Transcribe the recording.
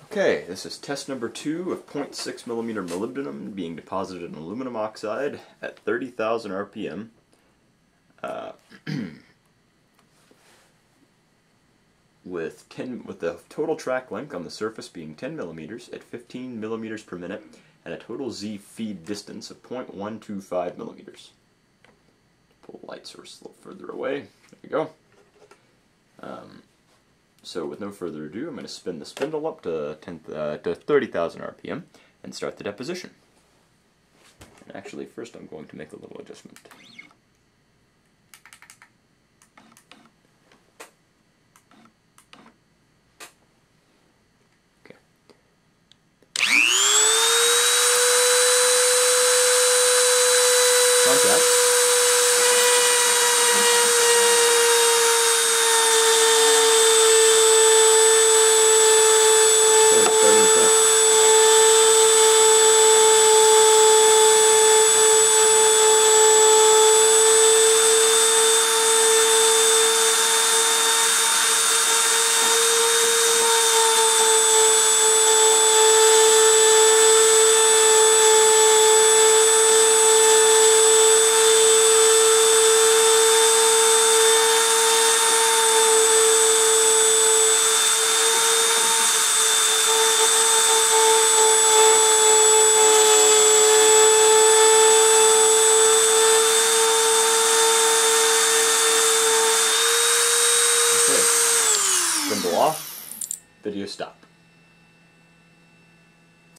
Okay, this is test number 2 of 0.6 millimeter molybdenum being deposited in aluminum oxide at 30,000 RPM. With the total track length on the surface being 10 millimeters at 15 millimeters per minute and a total Z feed distance of 0.125 millimeters. Pull the light source a little further away. There you go. So with no further ado, I'm going to spin the spindle up to 30,000 RPM and start the deposition. And actually, first I'm going to make a little adjustment. Okay. Contact. Spindle off, video stop.